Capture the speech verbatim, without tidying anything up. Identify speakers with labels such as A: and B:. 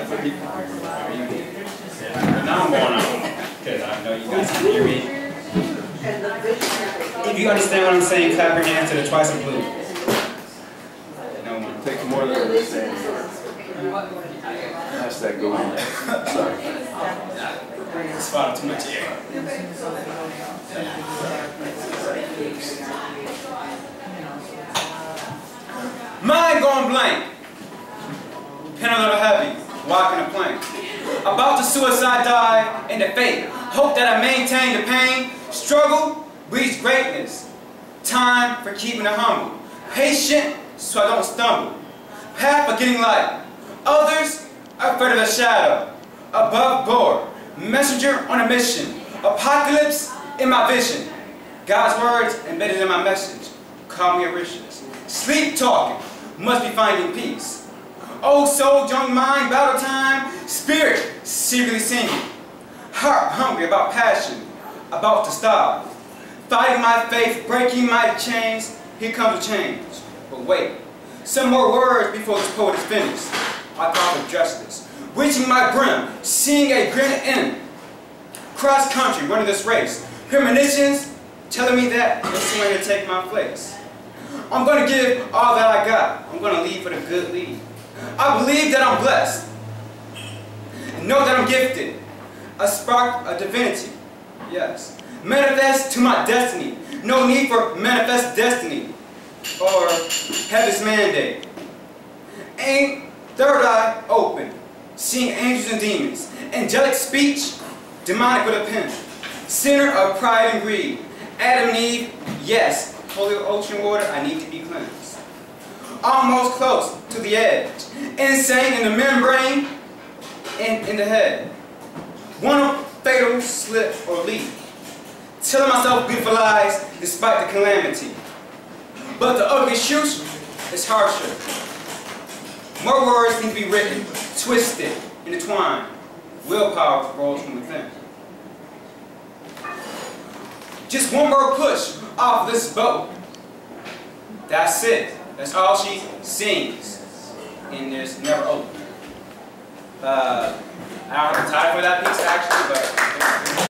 A: Now I'm going on, because I know you guys can hear me. If you understand what I'm saying, clap your hands to the twice of blue. No one.
B: Take more than understand. That's that go on. Sorry.
A: Spot too much air. Mind going blank. Pen a little heavy. Walking a plank. About to suicide dive into fate. Hope that I maintain the pain. Struggle breeds greatness. Time for keeping it humble. Patient so I don't stumble. Path for getting light. Others are afraid of the shadow. Above board. Messenger on a mission. Apocalypse in my vision. God's words embedded in my message. Call me a richness. Sleep talking. Must be finding peace. Old soul, young mind, battle time. Spirit secretly singing. Heart hungry about passion. About to starve. Fighting my faith, breaking my chains. Here comes a change. But wait. Some more words before this poet is finished. I call for justice. Reaching my brim, seeing a grin end. Cross country, running this race. Premonitions telling me that there's someone to take my place. I'm going to give all that I got. I'm going to lead for the good lead. I believe that I'm blessed. And know that I'm gifted. A spark of divinity. Yes. Manifest to my destiny. No need for manifest destiny. Or heaven's mandate. Ain't third eye open. Seeing angels and demons. Angelic speech. Demonic with a pen. Sinner of pride and greed. Adam and Eve. Yes. Holy ocean water. I need to be cleansed. Almost close to the edge. Insane in the membrane and in the head. One fatal slip or leap. Telling myself beautiful lies despite the calamity. But the ugly shoot is harsher. More words need to be written, twisted, intertwined. Willpower rolls from within. Just one more push off this boat. That's it. That's all she sings in this Never Open. Uh, I don't have a title for that piece actually, but